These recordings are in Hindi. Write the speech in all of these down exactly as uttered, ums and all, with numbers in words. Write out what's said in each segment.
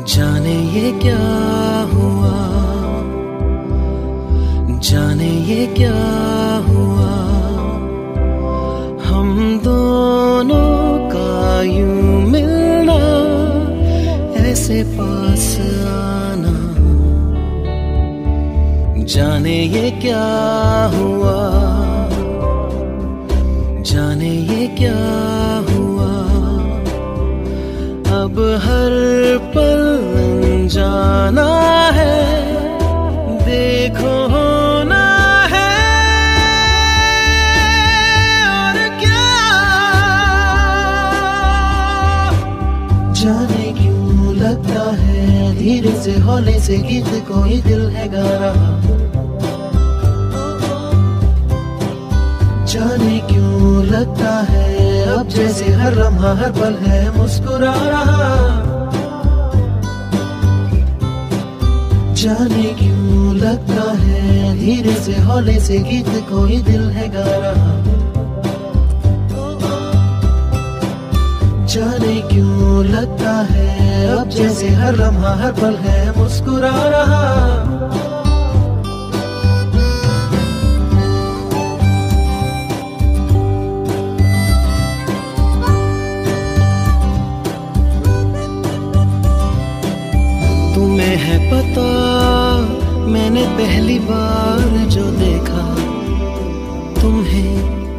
जाने ये क्या हुआ, जाने ये क्या हुआ, हम दोनों का यूं मिलना, ऐसे पास आना। जाने ये क्या हुआ, जाने ये क्या हुआ, अब हर पल जाना है, देखो होना है और क्या। जाने क्यों लगता है धीरे से हौले से गीत कोई दिल है गा रहा। जाने क्यों लगता है अब जैसे हर लम्हा हर पल है मुस्कुरा रहा। जाने क्यों लगता है धीरे से हौले से गीत कोई दिल है गा रहा। जाने क्यों लगता है अब जैसे हर लम्हा हर पल है मुस्कुरा रहा। तुम्हें है पता मैंने पहली बार जो देखा तुम्हें,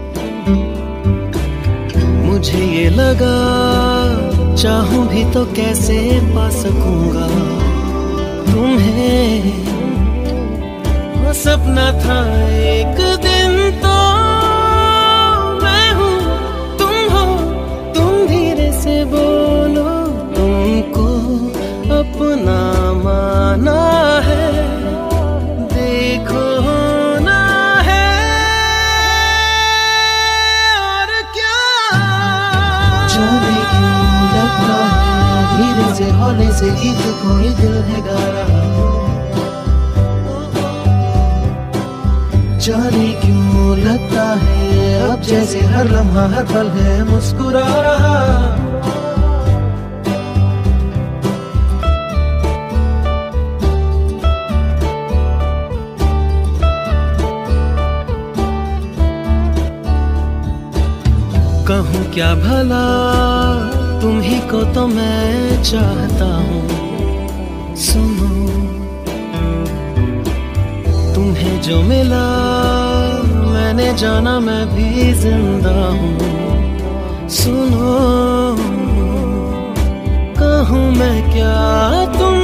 मुझे ये लगा चाहूं भी तो कैसे पा सकूंगा तुम्हें। वो सपना था एक दिन तो मैं हूं तुम हो, तुम धीरे से बोलो तुमको अपना माना है, देखो होना है और क्या। जाने क्यों लगता है धीरे से हौले से गीत कोई दिल है गा रहा। जाने क्यों लगता है अब जैसे हर लम्हा हर पल है मुस्कुरा रहा। कहूँ क्या भला तुम ही को तो मैं चाहता हूँ। सुनो तुम्हें जो मिला मैंने जाना मैं भी जिंदा हूँ। सुनो कहूँ मैं क्या तुम